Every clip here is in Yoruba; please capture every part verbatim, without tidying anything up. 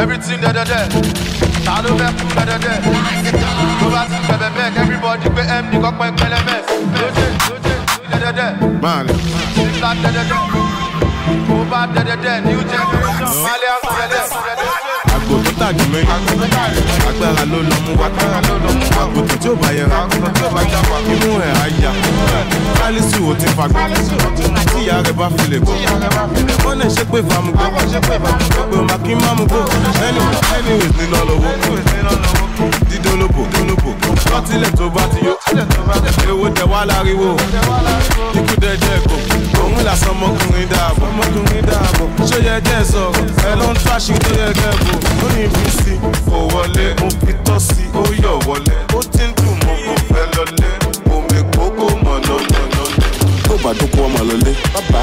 everything da da da. Talo me fu da da da. Go back to the back, everybody be M D got my L M S. Loje, loje, da da da. Man, it's like da da da. Go back da da da, new generation. Malian da da da. Àgbò tó tàjù mẹ́rin, agbára ló lọ mú wá, àgùntàn tí ó bá yẹra, inú ẹ̀ á yà, kálísì ò ti fagbọ́, tí ìyá rẹ̀ bá fi lè gbọ́, wọ́n lè ṣe pé fàmùgbọ́, gbogbo ọmọ kí n má mú gbó, anyways nínú ọlọ́wọ́, dídólóbò, lọ́tílẹ̀ tó bá ti yó, èwo jẹ wá láriwo, ikú dẹ́jẹ́ ẹ̀kọ́, òun làsán ọmọkùnrin dáàbò, ṣó yẹ jẹ́ sọ̀rọ̀, ẹ ló ń tàṣí tó yẹ kẹ́bù. Ó ní bí sí, kò wọlé, mo fi tọ́ sí, ó yọ̀ wọlé. Ó ti ń dùn mọ́, kò fẹ́ lọlé. Omi kókó mọ̀ lọ́lọ́lọ́lé. Tó bá dúkú ọmọ lọlé, bàbá.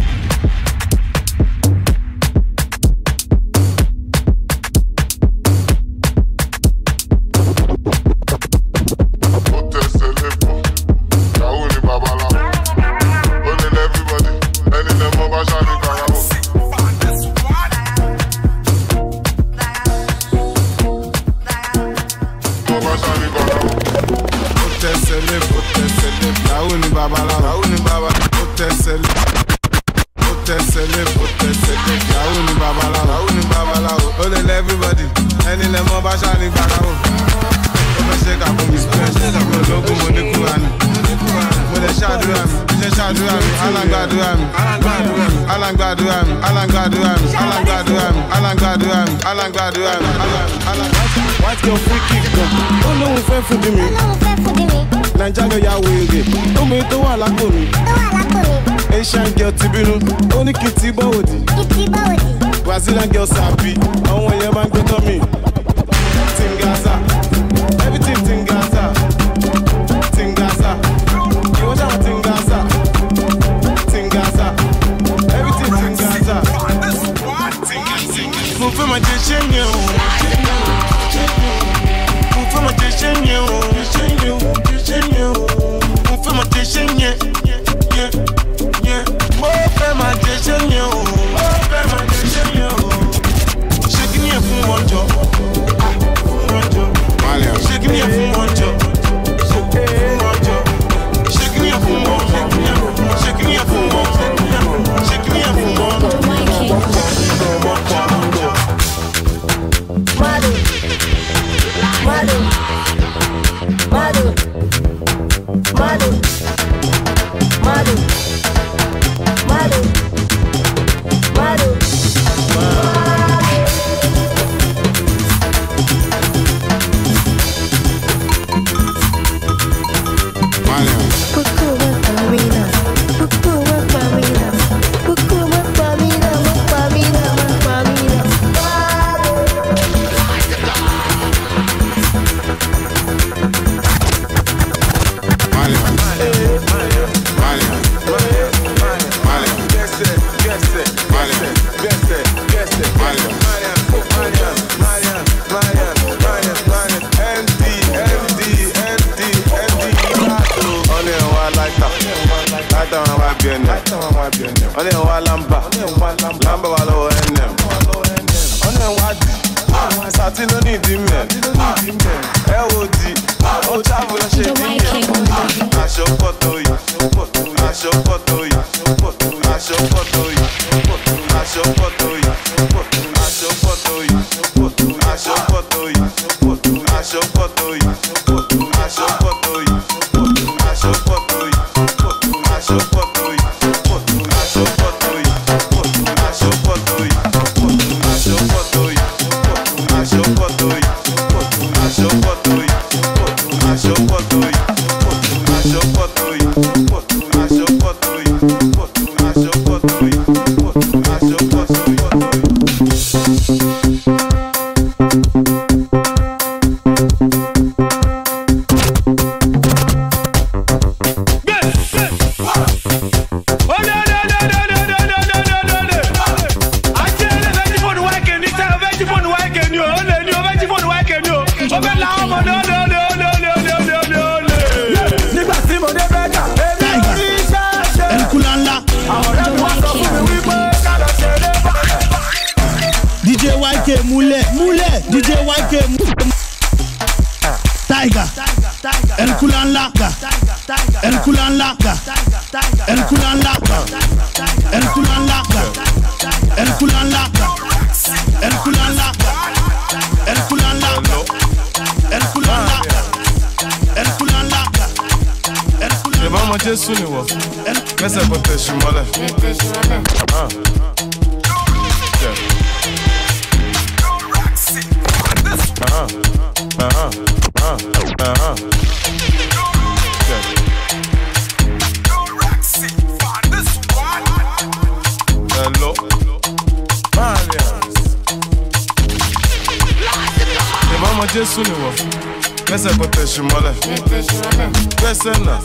White girl free kick gan, ó lóun fẹ́ fúdi mi. Naija girl ya wèrè, omi tó wà lápò mi. Asian girl ti bínú, ó ní kí ti bọ́ òdì. Brazilian girl sàbí, àwọn èèyàn máa ń gbé tán mi. Tingaza, everything Tingaza, Tingaza, ìwọ́n ṣàwọn Tingaza, Tingaza, everything Tingaza. Mo fẹ́ máa jẹ ṣé yẹn o. Mo fẹ́ máa jẹ ṣé yẹn o. Mo fẹ́ máa jẹ ṣé yẹn. Mo fẹ́ máa jẹ ṣé yẹn o. Ṣé kí ni ẹ̀ fún wọn jọ? Ṣé kí ni ẹ̀ fún wọn jọ? Ṣé kí ni ẹ̀ fún wọn jọ? Ṣé kí ni ẹ̀ fún wọn jọ? Ṣé kí ni ẹ̀ fún wọn jọ? Madu, Madu, Madu, Madu, Madu, Madu, Madu. Only one lamba, lamba walo N M. Only one D, Sati no need him. L O D, oh travel and shake him. I show photo you, I show photo you, I show photo you, I show photo you, I show photo you, I show photo you, I show photo you, I show photo you, I show photo you, I show photo you. I show photo you. D J Y K Moulé, Moulé, D J Y K Tiger, El Kulan Laka, El Kulan Laka, El Kulan Laka, El Kulan Laka, El Kulan Laka, El Kulan Laka, El Kulan Laka, El Kulan Laka, El Kulan Laka, El Kulan Laka. Je vais manger sous nous. Qu'est-ce que tu fais, Chimolé? Ah. Ah. Ah. Ah. Ah. Hello. Je vais manger sous nous. Qu'est-ce que tu fais, Chimolé? Qu'est-ce que tu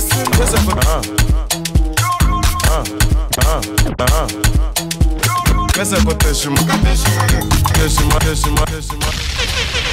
Ah. Ah. Ah. Qu'est-ce que tu fais, Chimolé?